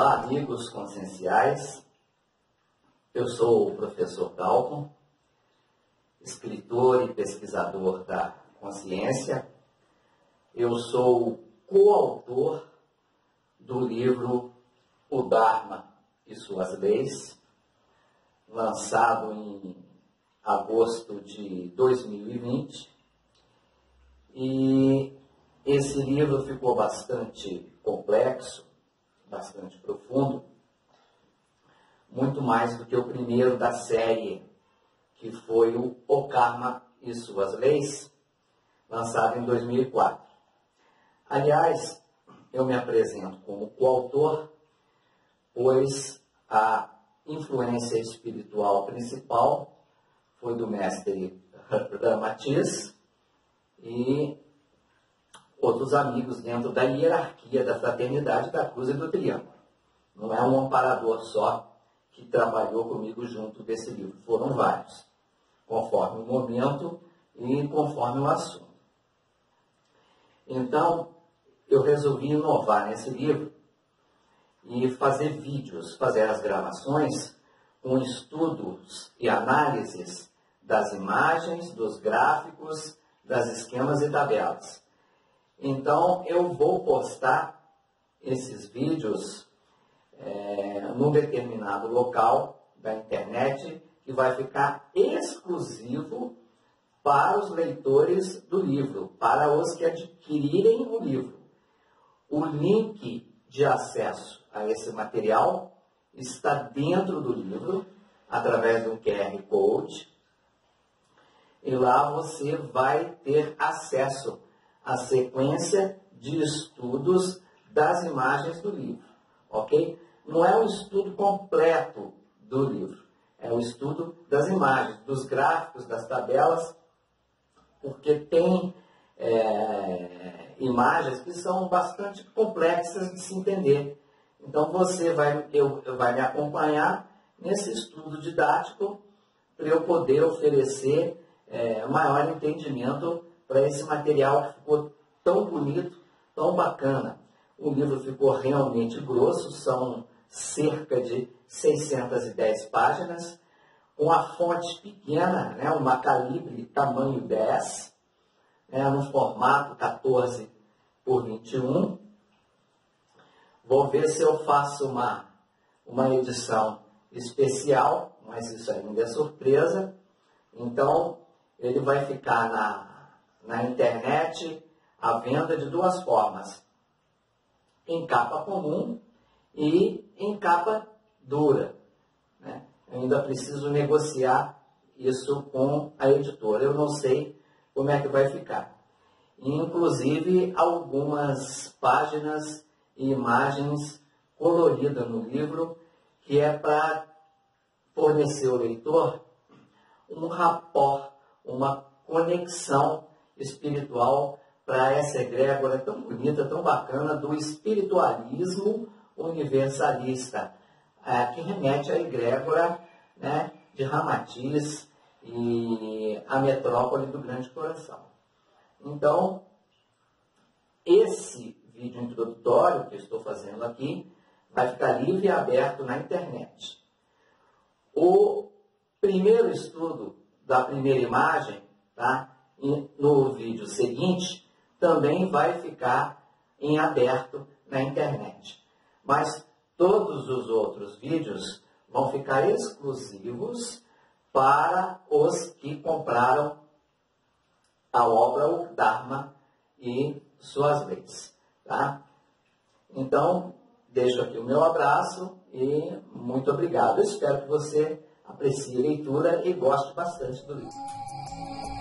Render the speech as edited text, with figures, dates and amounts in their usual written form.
Olá, amigos conscienciais. Eu sou o professor Dalton, escritor e pesquisador da consciência. Eu sou coautor do livro O Dharma e Suas Leis, lançado em agosto de 2020. E esse livro ficou bastante complexo, bastante profundo, muito mais do que o primeiro da série, que foi o Karma e Suas Leis, lançado em 2004. Aliás, eu me apresento como coautor, pois a influência espiritual principal foi do mestre Ramatiz e outros amigos dentro da hierarquia da fraternidade da Cruz e do Triângulo. Não é um amparador só que trabalhou comigo junto desse livro. Foram vários, conforme o momento e conforme o assunto. Então, eu resolvi inovar nesse livro e fazer vídeos, fazer as gravações com estudos e análises das imagens, dos gráficos, das esquemas e tabelas. Então, eu vou postar esses vídeos num determinado local da internet que vai ficar exclusivo para os leitores do livro, para os que adquirirem o livro. O link de acesso a esse material está dentro do livro, através do QR Code, e lá você vai ter acesso à sequência de estudos das imagens do livro, ok? Não é o estudo completo do livro, é o estudo das imagens, dos gráficos, das tabelas, porque tem imagens que são bastante complexas de se entender. Então você vai me acompanhar nesse estudo didático para eu poder oferecer maior entendimento para esse material que ficou tão bonito, tão bacana. O livro ficou realmente grosso, são cerca de 610 páginas, com a fonte pequena, uma calibre tamanho 10, no formato 14 por 21. Vou ver se eu faço uma edição especial, mas isso ainda é surpresa. Então, ele vai ficar na internet à venda de duas formas: em capa comum e em capa dura. Eu ainda preciso negociar isso com a editora. Eu não sei como é que vai ficar. Inclusive, algumas páginas e imagens coloridas no livro, que é para fornecer ao leitor um rapport, uma conexão espiritual para essa egrégora tão bonita, tão bacana do espiritualismo universalista, que remete à egrégora de Ramatiz e a metrópole do Grande Coração. Então, esse vídeo introdutório que eu estou fazendo aqui vai ficar livre e aberto na internet. O primeiro estudo da primeira imagem, no vídeo seguinte, também vai ficar em aberto na internet. Mas todos os outros vídeos vão ficar exclusivos para os que compraram a obra O Dharma e Suas Leis. Então, deixo aqui o meu abraço e muito obrigado. Eu espero que você aprecie a leitura e goste bastante do livro.